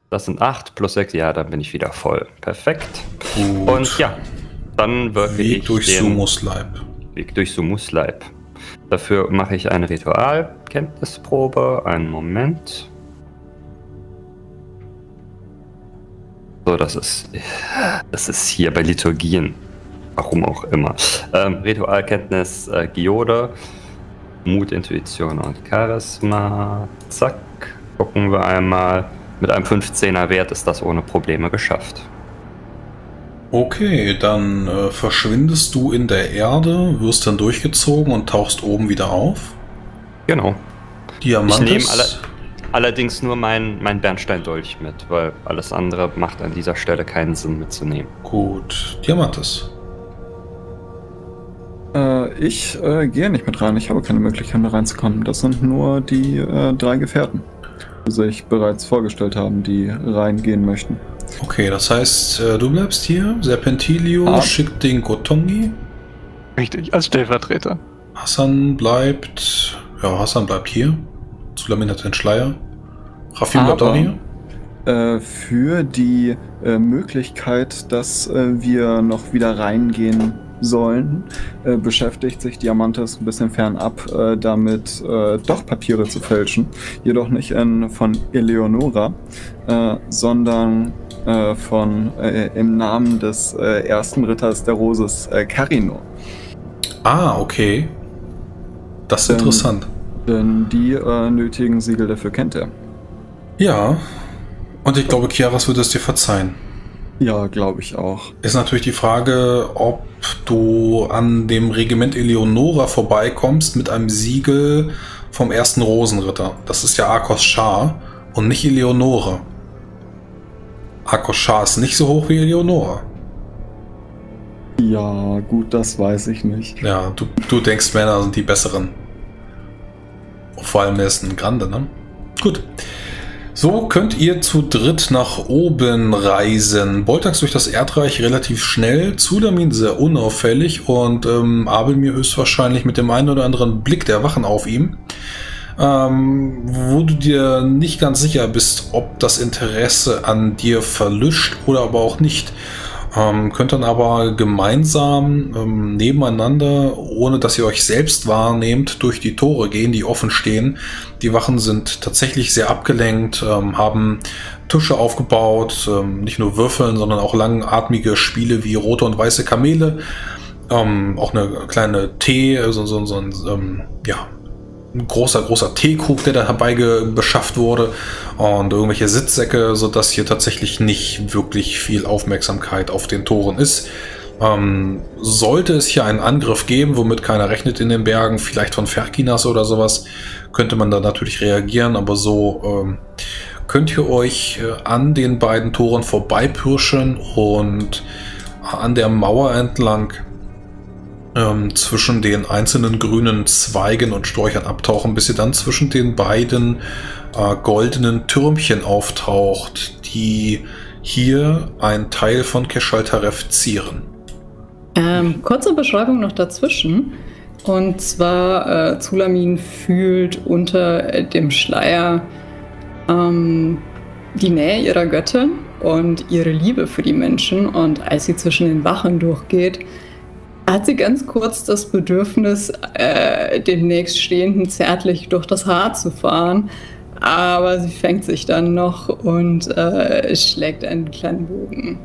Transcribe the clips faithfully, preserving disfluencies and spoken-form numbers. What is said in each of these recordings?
Das sind acht plus sechs, ja, dann bin ich wieder voll. Perfekt. Gut. Und ja, dann wirke Weg ich durch den Sumus Leib. Weg durch Sumus Leib. Dafür mache ich eine Ritualkenntnisprobe. Einen Moment. So, das ist, das ist hier bei Liturgien. Warum auch immer. Ähm, Ritualkenntnis, äh, Giode, Mut, Intuition und Charisma. Zack. Gucken wir einmal. Mit einem fünfzehner Wert ist das ohne Probleme geschafft. Okay, dann äh, verschwindest du in der Erde, wirst dann durchgezogen und tauchst oben wieder auf. Genau. Diamantes. Ich nehme alle, allerdings nur mein, mein Bernsteindolch mit, weil alles andere macht an dieser Stelle keinen Sinn mitzunehmen. Gut. Diamantes. Äh, ich äh, gehe nicht mit rein. Ich habe keine Möglichkeit, da reinzukommen. Das sind nur die äh, drei Gefährten, die sich bereits vorgestellt haben, die reingehen möchten. Okay, das heißt, äh, du bleibst hier. Serpentilio Ah. schickt den Gotongi. Richtig, als Stellvertreter. Hassan bleibt. Ja, Hassan bleibt hier. Zulamin hat den Schleier. Rafim bleibt Aber- auch hier. Äh, für die äh, Möglichkeit, dass äh, wir noch wieder reingehen sollen, äh, beschäftigt sich Diamantes ein bisschen fernab äh, damit, äh, doch Papiere zu fälschen. Jedoch nicht in, von Eleonora, äh, sondern äh, von äh, im Namen des äh, ersten Ritters der Roses, äh, Carino. Ah, okay. Das ist Ähm, interessant. Denn die äh, nötigen Siegel dafür kennt er. Ja. Und ich glaube, Kiaras würde es dir verzeihen. Ja, glaube ich auch. Ist natürlich die Frage, ob du an dem Regiment Eleonora vorbeikommst mit einem Siegel vom ersten Rosenritter. Das ist ja Arkos Shah und nicht Eleonora. Arkos Shah ist nicht so hoch wie Eleonora. Ja, gut, das weiß ich nicht. Ja, du, du denkst, Männer sind die besseren. Vor allem er ist ein Grande, ne? Gut. So könnt ihr zu dritt nach oben reisen. Boltax durch das Erdreich relativ schnell, Zulamin sehr unauffällig und ähm, Abelmir höchstwahrscheinlich mit dem einen oder anderen Blick der Wachen auf ihm. Ähm, wo du dir nicht ganz sicher bist, ob das Interesse an dir verlischt oder aber auch nicht. Ähm, könnt dann aber gemeinsam ähm, nebeneinander, ohne dass ihr euch selbst wahrnehmt, durch die Tore gehen, die offen stehen. Die Wachen sind tatsächlich sehr abgelenkt, ähm, haben Tische aufgebaut, ähm, nicht nur Würfeln, sondern auch langatmige Spiele wie rote und weiße Kamele. Ähm, auch eine kleine Tee, also so, so ein, ähm, ja, ein großer, großer Teekrug, der da herbeigeschafft wurde und irgendwelche Sitzsäcke, sodass hier tatsächlich nicht wirklich viel Aufmerksamkeit auf den Toren ist. Ähm, sollte es hier einen Angriff geben, womit keiner rechnet in den Bergen, vielleicht von Ferkinas oder sowas, könnte man da natürlich reagieren, aber so ähm, könnt ihr euch äh, an den beiden Toren vorbeipirschen und an der Mauer entlang ähm, zwischen den einzelnen grünen Zweigen und Sträuchern abtauchen, bis ihr dann zwischen den beiden äh, goldenen Türmchen auftaucht, die hier ein Teil von Keshaltaref zieren. Ähm, kurze Beschreibung noch dazwischen. Und zwar, äh, Zulamin fühlt unter äh, dem Schleier ähm, die Nähe ihrer Göttin und ihre Liebe für die Menschen. Und als sie zwischen den Wachen durchgeht, hat sie ganz kurz das Bedürfnis, äh, dem Nächststehenden zärtlich durch das Haar zu fahren. Aber sie fängt sich dann noch und äh, schlägt einen kleinen Bogen.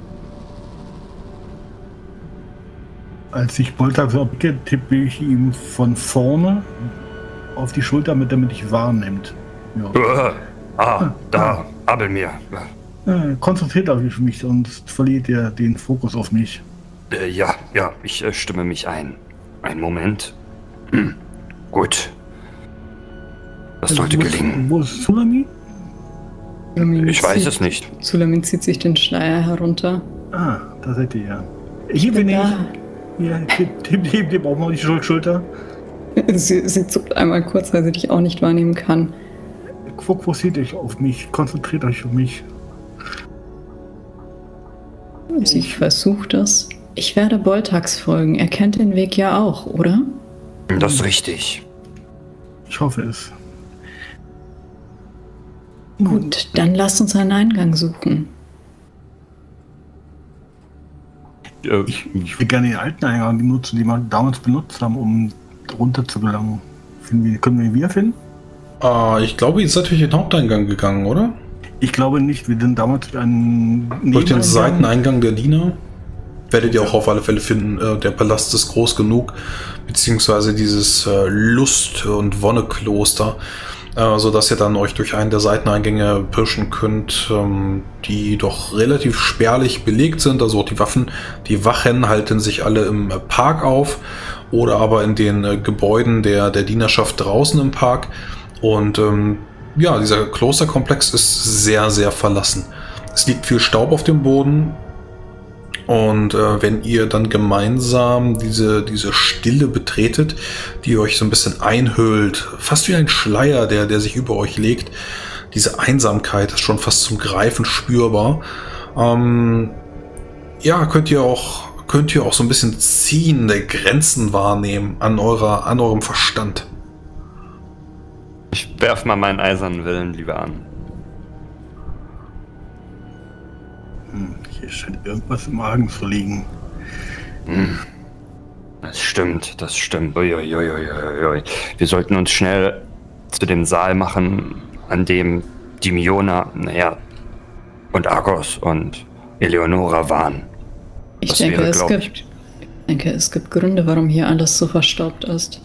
Als ich Boltax so erblicke, tippe ich ihm von vorne auf die Schulter, damit er mich wahrnimmt. Ja. Äh, ah, da, Abelmir. Äh, konzentriert auf mich, sonst verliert er den Fokus auf mich. Äh, ja, ja, ich äh, stimme mich ein. Einen Moment. Hm. Gut. Das sollte wo ist, gelingen. Wo ist Sulami? Zulamin Ich weiß zieht- es nicht. Zulamin zieht sich den Schleier herunter. Ah, da seid ihr ja. Hier bin ich. Ja, heb, heb, heb auch mal die Schul- Schulter. Sie, sie zuckt einmal kurz, weil sie dich auch nicht wahrnehmen kann. Fokussiert euch auf mich, konzentriert euch auf mich. Sie versucht es. Ich werde Boltax folgen. Er kennt den Weg ja auch, oder? Das ist richtig. Ich hoffe es. Gut, dann lasst uns einen Eingang suchen. Äh, Ich, ich will gerne den alten Eingang benutzen, den wir damals benutzt haben, um runter zu gelangen. Finden wir, können wir ihn wiederfinden? Ah, ich glaube, ihr seid durch den Haupteingang gegangen, oder? Ich glaube nicht, wir sind damals einen Durch den Nebeneingang- Seiteneingang der Diener werdet ihr auch auf alle Fälle finden. Äh, der Palast ist groß genug, beziehungsweise dieses äh, Lust- und Wonnekloster, äh, sodass ihr dann euch durch einen der Seiteneingänge pirschen könnt, ähm, die doch relativ spärlich belegt sind. Also auch die Waffen, die Wachen halten sich alle im äh, Park auf oder aber in den äh, Gebäuden der, der Dienerschaft draußen im Park. Und ähm, ja, dieser Klosterkomplex ist sehr, sehr verlassen. Es liegt viel Staub auf dem Boden. Und äh, wenn ihr dann gemeinsam diese, diese Stille betretet, die euch so ein bisschen einhüllt, fast wie ein Schleier, der, der sich über euch legt, diese Einsamkeit ist schon fast zum Greifen spürbar. Ähm, ja, könnt ihr auch, könnt ihr auch so ein bisschen ziehende Grenzen wahrnehmen an eurer, an eurem Verstand. Ich werf mal meinen eisernen Willen lieber an. Hm, hier scheint irgendwas im Magen zu liegen. Hm. Das stimmt, das stimmt. Uiuiuiui. Wir sollten uns schnell zu dem Saal machen, an dem die Miona, naja, und Argos und Eleonora waren. Ich Das denke, wäre, es glaub gibt, ich- ich denke, es gibt Gründe, warum hier alles so verstaubt ist.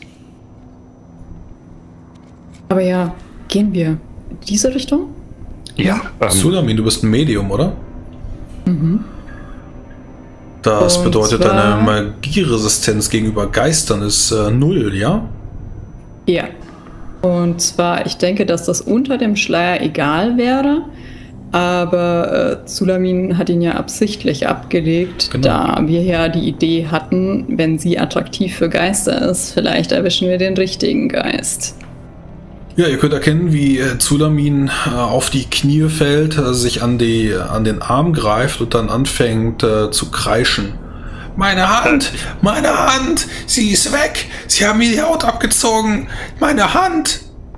Aber ja, gehen wir in diese Richtung? Ja, ähm, Sulamin, du bist ein Medium, oder? Mhm. Das Und bedeutet, zwar- deine Magieresistenz gegenüber Geistern ist äh, null, ja? Ja. Und zwar, ich denke, dass das unter dem Schleier egal wäre, aber äh, Sulamin hat ihn ja absichtlich abgelegt, Genau. da wir ja die Idee hatten, wenn sie attraktiv für Geister ist, vielleicht erwischen wir den richtigen Geist. Ja, ihr könnt erkennen, wie äh, Sulamin äh, auf die Knie fällt, äh, sich an, die, an den Arm greift und dann anfängt äh, zu kreischen. Meine Hand! Meine Hand! Sie ist weg! Sie haben mir die Haut abgezogen! Meine Hand!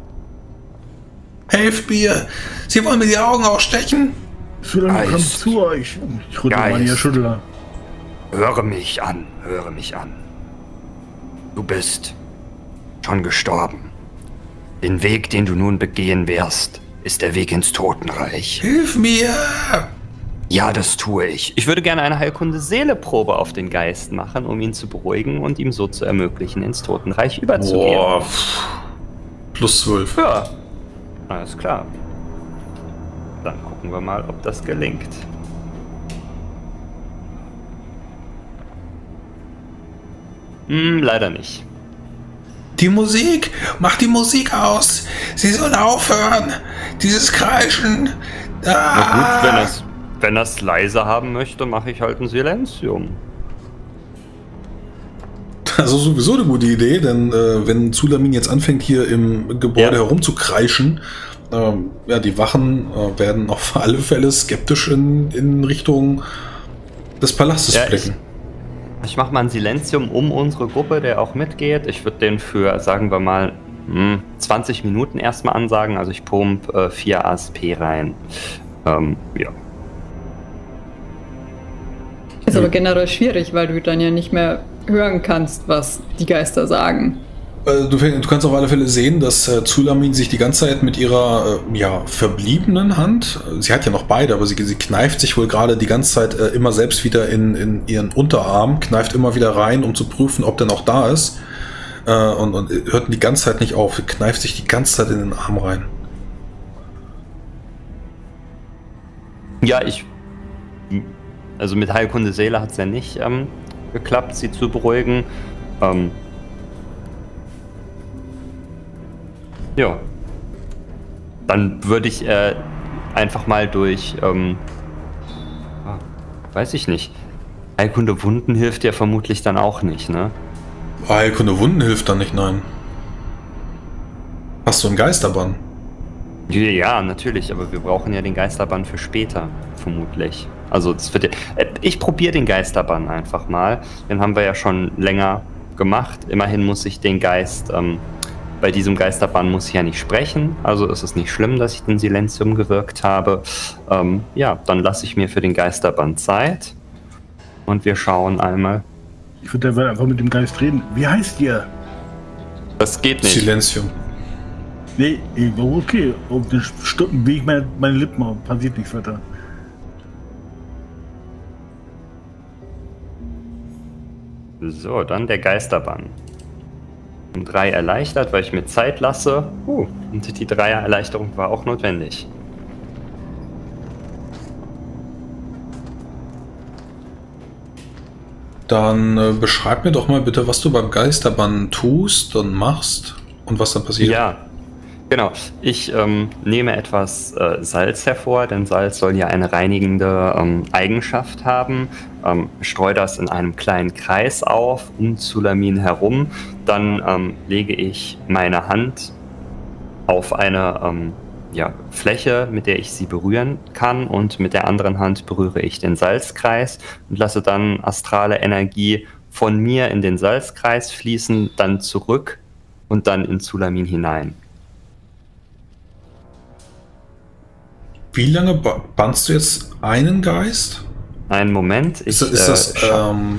Helft mir! Sie wollen mir die Augen ausstechen! Sulamin, komm Geist. zu euch. Ich rüttle Geist. meine Schüttler. höre mich an, höre mich an. Du bist schon gestorben. Den Weg, den du nun begehen wirst, ist der Weg ins Totenreich. Hilf mir! Ja, das tue ich. Ich würde gerne eine Heilkunde-Seele-Probe auf den Geist machen, um ihn zu beruhigen und ihm so zu ermöglichen, ins Totenreich überzugehen. Boah, pff. Plus zwölf. Ja, alles klar. Dann gucken wir mal, ob das gelingt. Hm, leider nicht. Die Musik! Mach die Musik aus! Sie soll aufhören! Dieses Kreischen! Na gut, Ah! wenn es wenn das leise haben möchte, mache ich halt ein Silenzium. Also sowieso eine gute Idee, denn äh, wenn Sulamin jetzt anfängt, hier im Gebäude Ja. herumzukreischen, ähm, ja, die Wachen äh, werden auf alle Fälle skeptisch in, in Richtung des Palastes Ja, ich- blicken. Ich mache mal ein Silenzium um unsere Gruppe, der auch mitgeht. Ich würde den für, sagen wir mal, hm, zwanzig Minuten erstmal ansagen. Also ich pump äh, vier A S P rein. Ähm, ja. Ist aber generell schwierig, weil du dann ja nicht mehr hören kannst, was die Geister sagen. Äh, Du, du kannst auf alle Fälle sehen, dass äh, Sulamin sich die ganze Zeit mit ihrer äh, ja, verbliebenen Hand, äh, sie hat ja noch beide, aber sie, sie kneift sich wohl gerade die ganze Zeit äh, immer selbst wieder in, in ihren Unterarm, kneift immer wieder rein, um zu prüfen, ob der noch da ist. Äh, und, und hört die ganze Zeit nicht auf, kneift sich die ganze Zeit in den Arm rein. Ja, ich. Also mit Heilkunde Seele hat es ja nicht ähm, geklappt, sie zu beruhigen. Ähm, ja. Dann würde ich äh, einfach mal durch. Ähm, ah, weiß ich nicht. Heilkunde Wunden hilft ja vermutlich dann auch nicht, ne? Heilkunde Wunden hilft dann nicht, nein. Hast du einen Geisterbann? Ja, natürlich, aber wir brauchen ja den Geisterbann für später, vermutlich. Also das wird ja, äh, ich probiere den Geisterbann einfach mal. Den haben wir ja schon länger gemacht. Immerhin muss ich den Geist ähm, bei diesem Geisterbann muss ich ja nicht sprechen, also ist es nicht schlimm, dass ich den Silenzium gewirkt habe. Ähm, ja, dann lasse ich mir für den Geisterbann Zeit und wir schauen einmal. Ich würde einfach mit dem Geist reden. Wie heißt ihr? Das geht nicht. Silenzium. Nee, okay. Auf den Stunden wie ich meine, meine Lippen auf. Passiert nichts weiter. So, dann der Geisterbann. Um drei erleichtert, weil ich mir Zeit lasse. Uh, und die Dreier-Erleichterung war auch notwendig. Dann äh, beschreib mir doch mal bitte, was du beim Geisterbann tust und machst und was dann passiert. Ja, genau. Ich ähm, nehme etwas äh, Salz hervor, denn Salz soll ja eine reinigende ähm, Eigenschaft haben. Ähm, streue das in einem kleinen Kreis auf, um Zulamin herum. Dann ähm, lege ich meine Hand auf eine ähm, ja, Fläche, mit der ich sie berühren kann, und mit der anderen Hand berühre ich den Salzkreis und lasse dann astrale Energie von mir in den Salzkreis fließen, dann zurück und dann in Zulamin hinein. Wie lange ba- bannst du jetzt einen Geist? Einen Moment. Ich, Ist, das- ist das, äh, scha- ähm,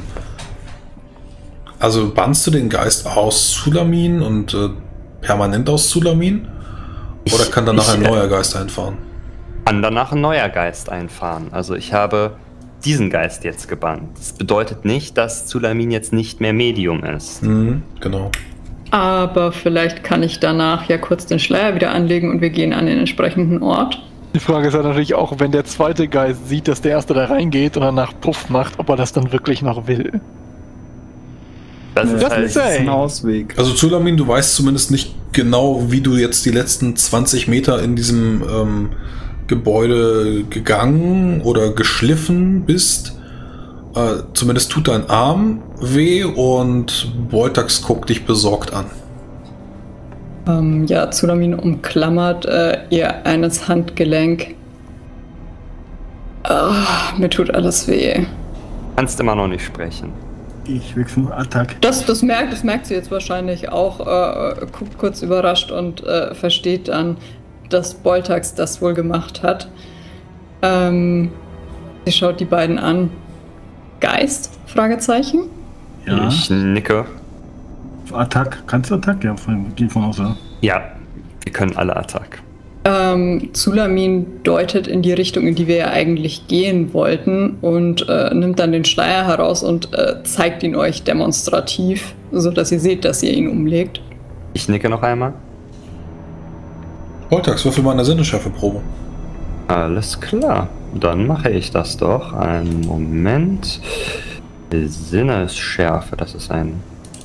also bannst du den Geist aus Zulamin und äh, permanent aus Zulamin? Oder Ich- kann danach ich, ein äh, neuer Geist einfahren? kann danach ein neuer Geist einfahren. Also ich habe diesen Geist jetzt gebannt. Das bedeutet nicht, dass Zulamin jetzt nicht mehr Medium ist. Mhm, genau. Aber vielleicht kann ich danach ja kurz den Schleier wieder anlegen und wir gehen an den entsprechenden Ort. Die Frage ist ja natürlich auch, wenn der zweite Geist sieht, dass der erste da reingeht und danach Puff macht, ob er das dann wirklich noch will. Das Ja, ist das halt, ist das ist ein ey. Ausweg. Also Zulamin, du weißt zumindest nicht genau, wie du jetzt die letzten zwanzig Meter in diesem ähm, Gebäude gegangen oder geschliffen bist. Äh, zumindest tut dein Arm weh und Beutax guckt dich besorgt an. Ähm, ja, Zulamin umklammert äh, ihr eines Handgelenk. Ah, mir tut alles weh. kannst immer noch nicht sprechen. Ich wechsle Attack. Das, das, merkt, das merkt sie jetzt wahrscheinlich auch, äh, guckt kurz überrascht und äh, versteht dann, dass Boltax das wohl gemacht hat. Ähm, sie schaut die beiden an. Geist? Fragezeichen? Ja. Ich nicke. Attack. Kannst du Attack? Ja, von, geht von aus, ja. Ja, wir können alle Attack. Ähm, Zulamin deutet in die Richtung, in die wir ja eigentlich gehen wollten, und äh, nimmt dann den Schleier heraus und äh, zeigt ihn euch demonstrativ, sodass ihr seht, dass ihr ihn umlegt. Ich nicke noch einmal. Beutax, würfel mal eine Sinneschärfe-Probe. Alles klar, dann mache ich das doch. Einen Moment. Sinnesschärfe, das ist ein...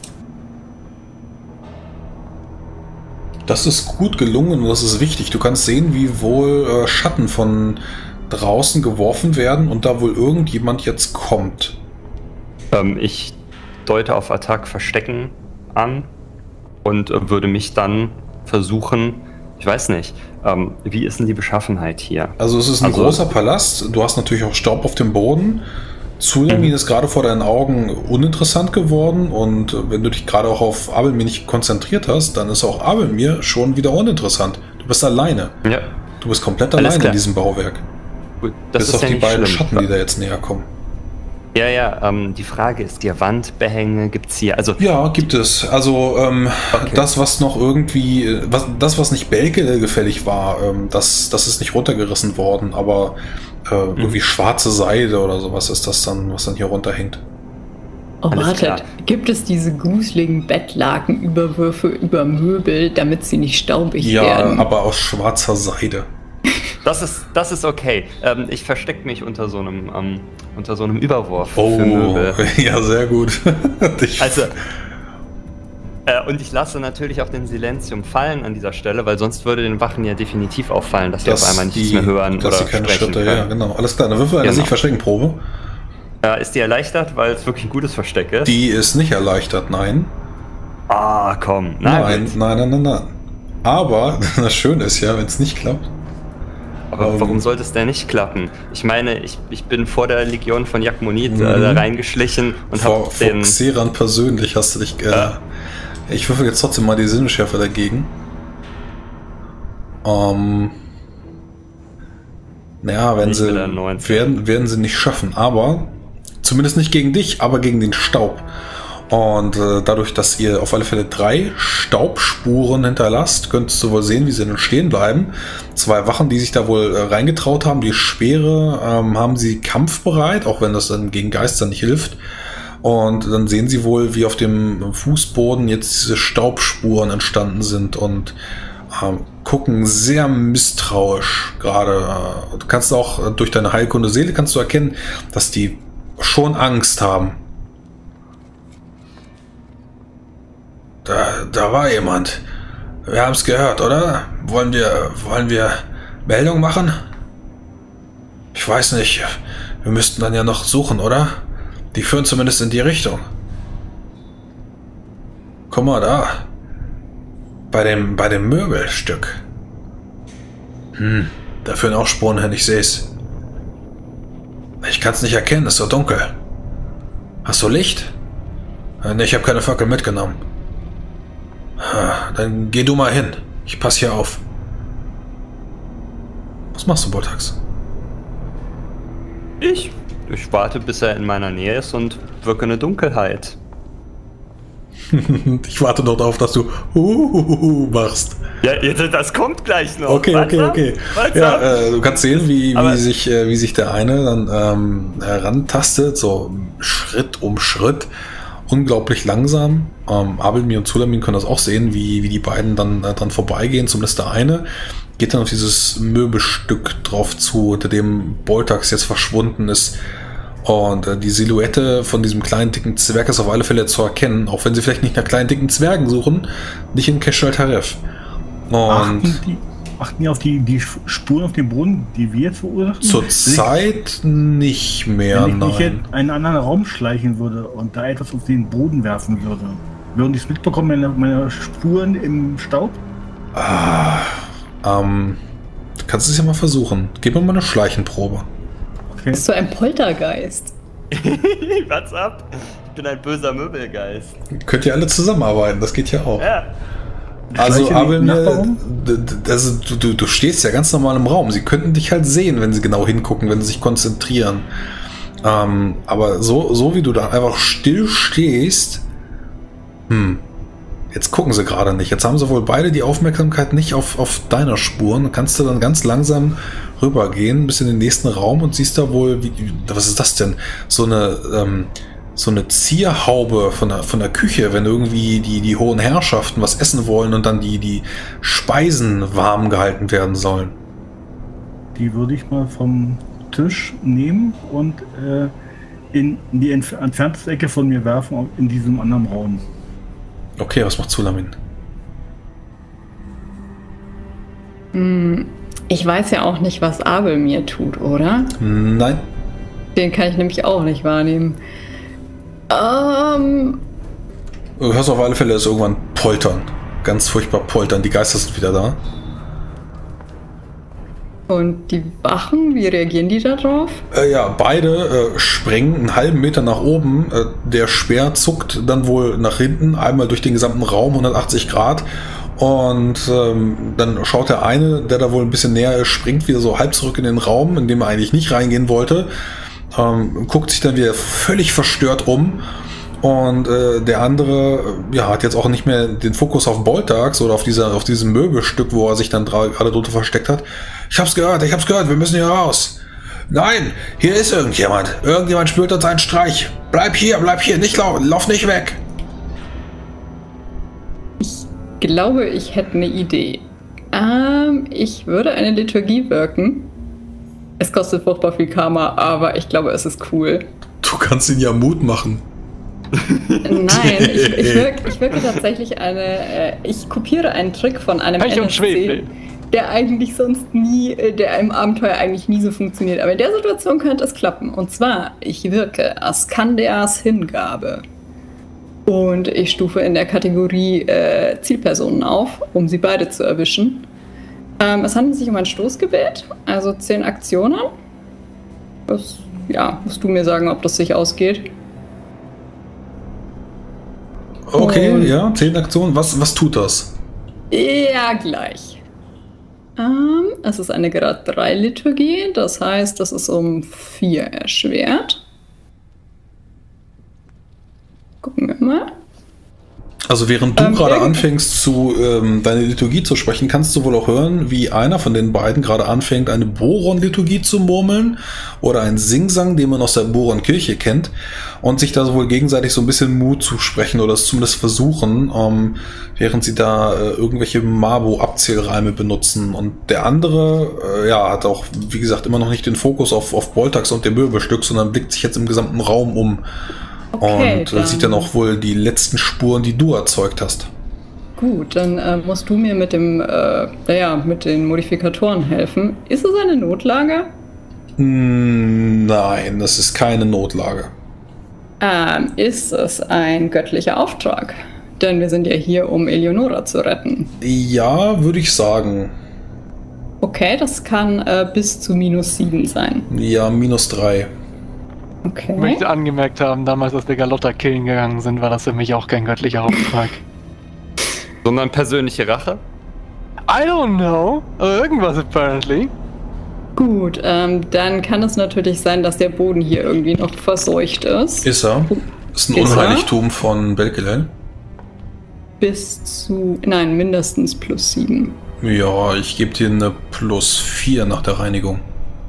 Das ist gut gelungen und das ist wichtig. Du kannst sehen, wie wohl äh, Schatten von draußen geworfen werden und da wohl irgendjemand jetzt kommt. Ähm, ich deute auf Attack Verstecken an und äh, würde mich dann versuchen, ich weiß nicht, ähm, wie ist denn die Beschaffenheit hier? Also es ist ein Also- großer Palast. Du hast natürlich auch Staub auf dem Boden. Zulamin Mhm. ist gerade vor deinen Augen uninteressant geworden und äh, wenn du dich gerade auch auf Abelmir nicht konzentriert hast, dann ist auch Abelmir schon wieder uninteressant. Du bist alleine. Ja, Du bist komplett Alles alleine in klar. diesem Bauwerk. gut, das Bis ist auf ja die nicht beiden schlimm. Schatten, die da jetzt näher kommen. Ja, ja, ähm, die Frage ist, die Wandbehänge gibt's hier, also Ja, gibt es. Also ähm, Okay. das, was noch irgendwie, äh, was, das, was nicht Belke gefällig war, ähm, das, das ist nicht runtergerissen worden, aber äh, Mhm. irgendwie schwarze Seide oder sowas ist das dann, was dann hier runterhängt. Oh, Alles wartet, klar. gibt es diese gruseligen Bettlakenüberwürfe über Möbel, damit sie nicht staubig Ja, werden? aber aus schwarzer Seide. das ist, das ist okay. Ähm, ich verstecke mich unter so einem, ähm, unter so einem Überwurf für Oh, Möbel. ja, sehr gut. Ich- Also, äh, und ich lasse natürlich auch den Silenzium fallen an dieser Stelle, weil sonst würde den Wachen ja definitiv auffallen, dass sie auf einmal nichts mehr hören dass oder sie keine sprechen Schritte, können. ja, genau. Alles klar, dann würfel eine Genau. Sich-Verstecken-Probe. Äh, ist die erleichtert, weil es wirklich ein gutes Versteck ist? Die ist nicht erleichtert, nein. Ah, komm. Na, Nein, gut. nein, nein, nein, nein. Aber das Schöne ist ja, wenn es nicht klappt. Aber ähm, warum sollte es denn nicht klappen? Ich meine, ich, ich bin vor der Legion von Jakmonit Mhm. äh, da reingeschlichen und Vor, habe vor den... Xeran persönlich hast du dich. Äh, Ja. Ich würfel jetzt trotzdem mal die Sinnesschärfe dagegen. Ähm. Naja, wenn sie werden, werden sie nicht schaffen, aber zumindest nicht gegen dich, aber gegen den Staub. Und äh, dadurch, dass ihr auf alle Fälle drei Staubspuren hinterlasst, könntest du wohl sehen, wie sie dann stehen bleiben. Zwei Wachen, die sich da wohl äh, reingetraut haben, die Speere ähm, haben sie kampfbereit, auch wenn das dann gegen Geister nicht hilft. Und dann sehen sie wohl, wie auf dem Fußboden jetzt diese Staubspuren entstanden sind und ähm, gucken sehr misstrauisch gerade. Du kannst auch durch deine Heilkunde Seele kannst du erkennen, dass die schon Angst haben. Da, da war jemand. Wir haben es gehört, oder? Wollen wir, wollen wir Meldung machen? Ich weiß nicht. Wir müssten dann ja noch suchen, oder? Die führen zumindest in die Richtung. Guck mal da. Bei dem, bei dem Möbelstück. Hm, da führen auch Spuren hin, ich sehe es. Ich kann es nicht erkennen, es ist so dunkel. Hast du Licht? Ne, ich habe keine Fackel mitgenommen. Dann geh du mal hin. Ich passe hier auf. Was machst du, Boltax? Ich? Ich warte, bis er in meiner Nähe ist und wirke eine Dunkelheit. Ich warte noch darauf, dass du uh, machst. Ja, das kommt gleich noch. Okay, okay, okay. Ja, äh, du kannst sehen, wie, wie, sich, äh, wie sich der eine dann ähm, herantastet, so Schritt um Schritt. Unglaublich langsam. Ähm, Abelmir und Zulamin können das auch sehen, wie, wie die beiden dann äh, dran vorbeigehen. Zumindest der eine geht dann auf dieses Möbelstück drauf zu, hinter dem Boltax jetzt verschwunden ist. Und äh, die Silhouette von diesem kleinen, dicken Zwerg ist auf alle Fälle zu erkennen, auch wenn sie vielleicht nicht nach kleinen, dicken Zwergen suchen, nicht in Keshal Taref. Und achten die, achten die auf die, die Spuren auf dem Boden, die wir jetzt verursachen? Zurzeit nicht mehr, wenn ich nein. mich in einen anderen Raum schleichen würde und da etwas auf den Boden werfen würde, würden die es mitbekommen, meine, meine Spuren im Staub? Ah, ähm, du kannst es ja mal versuchen. Gib mir mal eine Schleichenprobe. Okay. Bist du ein Poltergeist? Was ab? Ich bin ein böser Möbelgeist. Könnt ihr alle zusammenarbeiten, das geht ja auch. Ja. Also, aber also, du, du, du stehst ja ganz normal im Raum. Sie könnten dich halt sehen, wenn sie genau hingucken, wenn sie sich konzentrieren. Ähm, aber so, so wie du da einfach still stehst, hm, jetzt gucken sie gerade nicht. Jetzt haben sie wohl beide die Aufmerksamkeit nicht auf, auf deiner Spuren. Dann kannst du dann ganz langsam rübergehen, bis in den nächsten Raum und siehst da wohl, wie, was ist das denn? So eine, ähm, so eine Zierhaube von der, von der Küche, wenn irgendwie die, die hohen Herrschaften was essen wollen und dann die, die Speisen warm gehalten werden sollen. Die würde ich mal vom Tisch nehmen und äh, in die entf entfernteste Ecke von mir werfen, in diesem anderen Raum. Okay, was macht Zulamin? Ich weiß ja auch nicht, was Abel mir tut, oder? Nein. Den kann ich nämlich auch nicht wahrnehmen. Ähm. Du hörst auf alle Fälle es irgendwann poltern. Ganz furchtbar poltern. Die Geister sind wieder da. Und die Wachen, wie reagieren die da drauf? Äh, ja, beide äh, springen einen halben Meter nach oben. Äh, der Speer zuckt dann wohl nach hinten, einmal durch den gesamten Raum, hundertachtzig Grad. Und ähm, dann schaut der eine, der da wohl ein bisschen näher ist, springt wieder so halb zurück in den Raum, in dem er eigentlich nicht reingehen wollte. Ähm, guckt sich dann wieder völlig verstört um. Und äh, der andere ja, hat jetzt auch nicht mehr den Fokus auf Boltax oder auf, dieser, auf diesem Möbelstück, wo er sich dann gerade drunter versteckt hat. Ich hab's gehört, ich hab's gehört, wir müssen hier raus. Nein, hier ist irgendjemand. Irgendjemand spielt uns einen Streich. Bleib hier, bleib hier, nicht lau lauf nicht weg. Ich glaube, ich hätte eine Idee. Ähm, ich würde eine Liturgie wirken. Es kostet furchtbar viel Karma, aber ich glaube, es ist cool. Du kannst ihn ja Mut machen. Nein, ich, ich, wirke, ich wirke tatsächlich eine. Äh, ich kopiere einen Trick von einem Pech N und S C, Schwefel. der eigentlich sonst nie, äh, der im Abenteuer eigentlich nie so funktioniert. Aber in der Situation könnte es klappen. Und zwar, ich wirke Askandeas Hingabe. Und ich stufe in der Kategorie äh, Zielpersonen auf, um sie beide zu erwischen. Ähm, es handelt sich um ein Stoßgebet, also zehn Aktionen. Das, ja, musst du mir sagen, ob das sich ausgeht. Okay, Und ja, zehn Aktionen. Was, was tut das? ja, gleich. Ähm, es ist eine Grad drei Liturgie, das heißt, das ist um vier erschwert. Gucken wir mal. Also während du Ähm, gerade irgend- anfängst, zu ähm, deine Liturgie zu sprechen, kannst du wohl auch hören, wie einer von den beiden gerade anfängt, eine Boron-Liturgie zu murmeln oder ein Singsang, den man aus der Boron-Kirche kennt, und sich da wohl gegenseitig so ein bisschen Mut zusprechen oder es zumindest versuchen, ähm, während sie da äh, irgendwelche Mabo-Abzählreime benutzen. Und der andere, äh, ja, hat auch, wie gesagt, immer noch nicht den Fokus auf, auf Boltax und dem Möbelstück, sondern blickt sich jetzt im gesamten Raum um. Okay, Und äh, sieht dann auch wohl die letzten Spuren, die du erzeugt hast. Gut, dann äh, musst du mir mit dem, äh, naja, mit den Modifikatoren helfen. Ist es eine Notlage? Mm, Nein, das ist keine Notlage. Ähm, ist es ein göttlicher Auftrag? Denn wir sind ja hier, um Eleonora zu retten. Ja, würde ich sagen. Okay, das kann äh, bis zu minus sieben sein. Ja, minus drei. Ich Okay. möchte angemerkt haben, damals, als wir Galotta killen gegangen sind, war das für mich auch kein göttlicher Auftrag. Sondern persönliche Rache? I don't know, aber irgendwas apparently. Gut, ähm, dann kann es natürlich sein, dass der Boden hier irgendwie noch verseucht ist. Ist er? Ist ein Ist er? Unheiligtum von Belkelel. Bis zu, nein, mindestens plus sieben. Ja, ich gebe dir eine plus vier nach der Reinigung.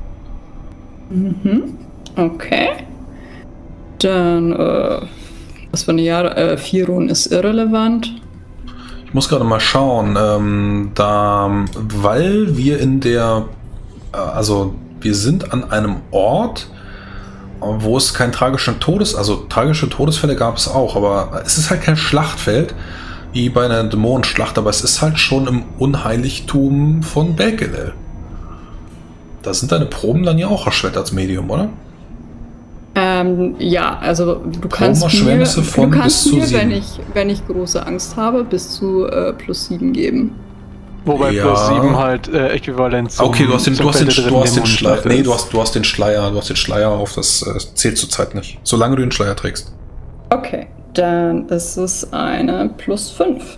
Mhm. Okay. Dann, äh, was für eine Jahre, äh, Firon ist irrelevant. Ich muss gerade mal schauen, ähm, da, weil wir in der, äh, also wir sind an einem Ort, wo es kein tragischen Todes, also tragische Todesfälle gab es auch, aber es ist halt kein Schlachtfeld, wie bei einer Dämonenschlacht, aber es ist halt schon im Unheiligtum von Belkelel. Da sind deine Proben dann ja auch erschwert als Medium, oder? Ähm, ja, also du kannst mir, Trauma-Schwänze von du kannst bis zu mir wenn, sieben. ich, wenn ich große Angst habe, bis zu äh, plus sieben geben. Wobei Ja. plus sieben halt äh, äquivalent zum Okay, du hast den, zum du hast den, Feld der du hast den dritten Schleier. Dämonenschlacht Nee, ist. du hast, du hast den Schleier, du hast den Schleier auf, das äh, zählt zurzeit nicht. Solange du den Schleier trägst. Okay, dann ist es eine plus fünf.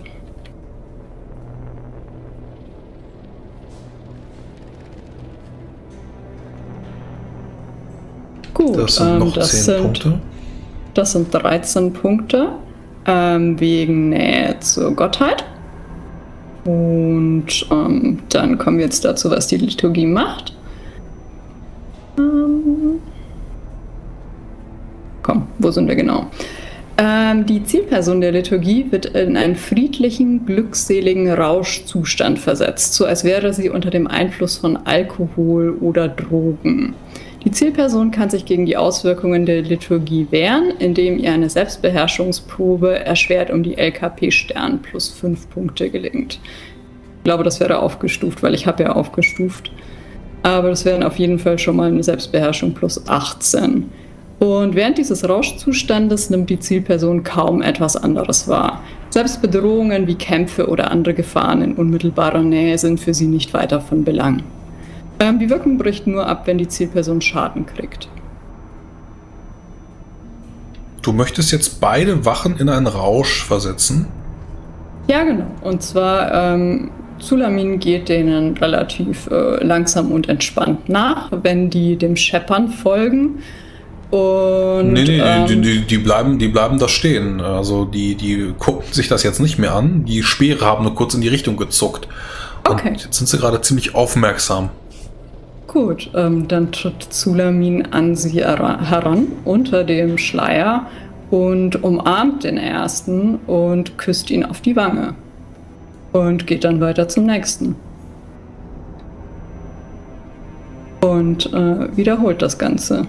Gut, Das sind ähm, noch das, zehn sind, Punkte. das sind dreizehn Punkte ähm, wegen Nähe zur Gottheit. Und ähm, dann kommen wir jetzt dazu, was die Liturgie macht. Ähm, komm, wo sind wir genau? Ähm, die Zielperson der Liturgie wird in einen friedlichen, glückseligen Rauschzustand versetzt, so als wäre sie unter dem Einfluss von Alkohol oder Drogen. Die Zielperson kann sich gegen die Auswirkungen der Liturgie wehren, indem ihr eine Selbstbeherrschungsprobe erschwert um die L K P-Stern plus fünf Punkte gelingt. Ich glaube, das wäre aufgestuft, weil ich habe ja aufgestuft. Aber das wären auf jeden Fall schon mal eine Selbstbeherrschung plus achtzehn. Und während dieses Rauschzustandes nimmt die Zielperson kaum etwas anderes wahr. Selbst Bedrohungen wie Kämpfe oder andere Gefahren in unmittelbarer Nähe sind für sie nicht weiter von Belang. Ähm, die Wirkung bricht nur ab, wenn die Zielperson Schaden kriegt. Du möchtest jetzt beide Wachen in einen Rausch versetzen? Ja, genau. Und zwar, ähm, Zulamin geht denen relativ äh, langsam und entspannt nach, wenn die dem Scheppern folgen. Und, Nee, nee, ähm, die, die, die, bleiben, die bleiben da stehen. Also die, die gucken sich das jetzt nicht mehr an. Die Speere haben nur kurz in die Richtung gezuckt. Und Okay. jetzt sind sie gerade ziemlich aufmerksam. Gut, ähm, dann tritt Zulamin an sie hera- heran unter dem Schleier und umarmt den ersten und küsst ihn auf die Wange. Und geht dann weiter zum nächsten. Und äh, wiederholt das Ganze.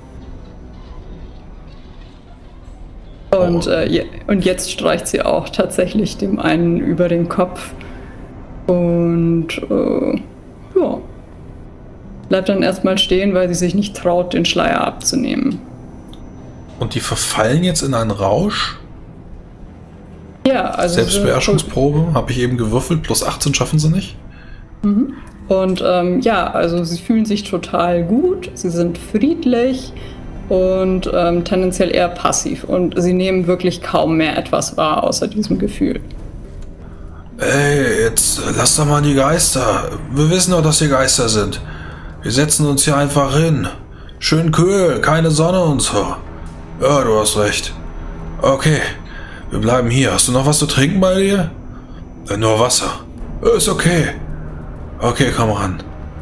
Und, äh, je- und jetzt streicht sie auch tatsächlich dem einen über den Kopf. Und äh, ja. Bleibt dann erstmal stehen, weil sie sich nicht traut, den Schleier abzunehmen. Und die verfallen jetzt in einen Rausch? Ja, also. Selbstbeherrschungsprobe, habe ich eben gewürfelt, plus achtzehn schaffen sie nicht. Mhm. Und ähm, ja, also sie fühlen sich total gut, sie sind friedlich und ähm, tendenziell eher passiv. Und sie nehmen wirklich kaum mehr etwas wahr, außer diesem Gefühl. Ey, jetzt lass doch mal die Geister. Wir wissen doch, dass hier Geister sind. Wir setzen uns hier einfach hin. Schön kühl, keine Sonne und so. Ja, du hast recht. Okay, wir bleiben hier. Hast du noch was zu trinken bei dir? Äh, nur Wasser. Ist okay. Okay, komm ran.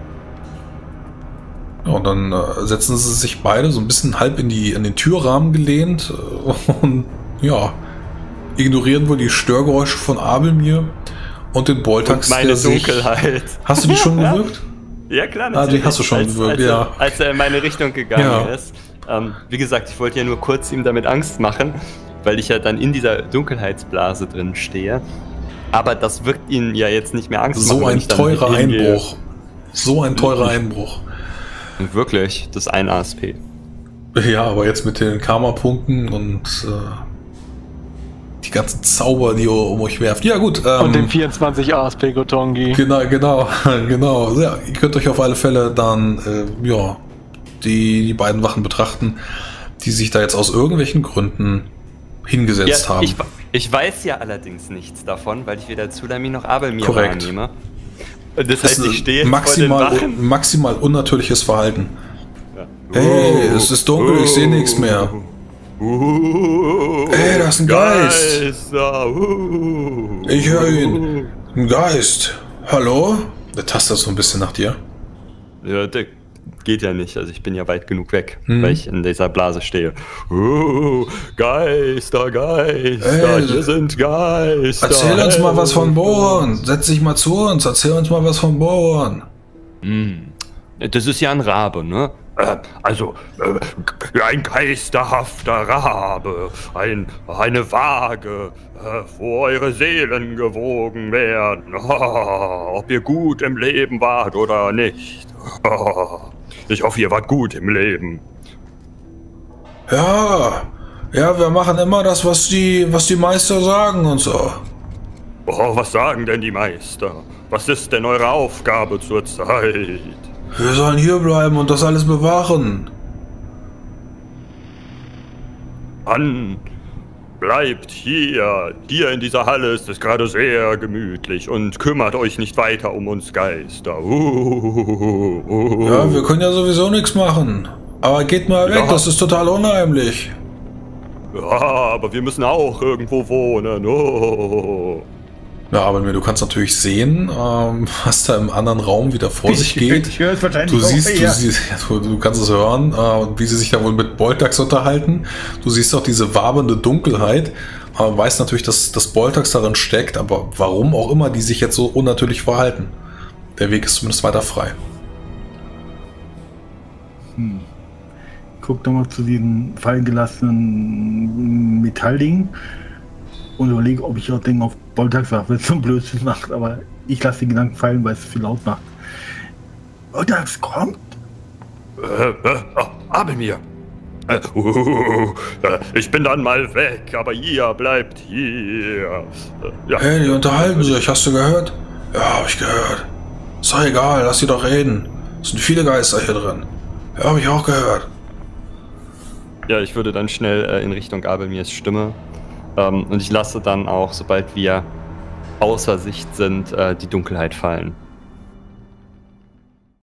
Und dann äh, setzen sie sich beide so ein bisschen halb in, die, in den Türrahmen gelehnt äh, und ja, ignorieren wohl die Störgeräusche von Abelmir und den Boltax. Meine der sich, Dunkelheit. Hast du die schon gewirkt? Ja, klar, natürlich. Ah, die hast du schon als, gewirkt, als, ja. Als er in meine Richtung gegangen ja. ist. Ähm, wie gesagt, ich wollte ja nur kurz ihm damit Angst machen, weil ich ja dann in dieser Dunkelheitsblase drin stehe. Aber das wirkt ihn ja jetzt nicht mehr Angst so machen. Ein teurer Einbruch. So ein teurer Einbruch. Wirklich, das ist ein A S P. Ja, aber jetzt mit den Karma-Punkten und äh, die ganzen Zauber, die ihr um euch werft. Ja, gut. Ähm, und dem vierundzwanzig A S P Gotongi. Genau, genau, genau. Ja, ihr könnt euch auf alle Fälle dann, äh, ja, die, die beiden Wachen betrachten, die sich da jetzt aus irgendwelchen Gründen hingesetzt ja, haben. Ich, ich weiß ja allerdings nichts davon, weil ich weder Zulamin noch Abelmir Korrekt. wahrnehme. Das heißt, ich stehe maximal, vor den Wachen. maximal unnatürliches Verhalten. Ja. Hey, es ist dunkel, ich sehe nichts mehr. Uh, Hey, da ist ein Geist. Geister, uh, Ich höre ihn. Ein Geist. Hallo? Der tastet so ein bisschen nach dir. Ja, der geht ja nicht. Also ich bin ja weit genug weg, Hm. weil ich in dieser Blase stehe. Uh, Geister, Geister, Hey, hier sind Geister. Erzähl uns mal was von helft Bohren. Setz dich mal zu uns. Erzähl uns mal was von Bohren. Hm. Das ist ja ein Rabe, ne? Äh, also, äh, ein geisterhafter Rabe, ein, eine Waage, äh, wo eure Seelen gewogen werden, oh, ob ihr gut im Leben wart oder nicht. Oh, ich hoffe, ihr wart gut im Leben. Ja, ja, wir machen immer das, was die, was die Meister sagen und so. Oh, was sagen denn die Meister? Was ist denn eure Aufgabe zurzeit? Wir sollen hier bleiben und das alles bewachen. Mann, bleibt hier. Hier in dieser Halle ist es gerade sehr gemütlich und kümmert euch nicht weiter um uns Geister. Uh, uh. Ja, wir können ja sowieso nichts machen. Aber geht mal weg, Ja. das ist total unheimlich. Ja, aber wir müssen auch irgendwo wohnen. Oh. Ja, aber du kannst natürlich sehen, ähm, was da im anderen Raum wieder vor sich geht. Ich höre es wahrscheinlich Du auch siehst, du, eher. siehst du, du kannst es hören, äh, wie sie sich da wohl mit Boltax unterhalten. Du siehst auch diese wabernde Dunkelheit. Man weiß natürlich, dass das Boltax darin steckt, aber warum auch immer die sich jetzt so unnatürlich verhalten. Der Weg ist zumindest weiter frei. Hm. Guck doch mal zu diesen fallen gelassenen Metalldingen und überlege, ob ich auch Dinge auf Boltax sage, wenn es so ein Blödsinn macht, aber ich lasse die Gedanken fallen, weil es viel laut macht. Boltax kommt! Äh, äh, oh, Abelmir. Äh, uh, äh, ich bin dann mal weg, aber ihr bleibt hier. Äh, ja. Hey, die unterhalten sich, hast du gehört? Ja, hab ich gehört. Ist doch egal, lass sie doch reden. Es sind viele Geister hier drin. Ja, hab ich auch gehört. Ja, ich würde dann schnell äh, in Richtung Abelmirs Stimme. Ähm, und ich lasse dann auch, sobald wir außer Sicht sind, äh, die Dunkelheit fallen.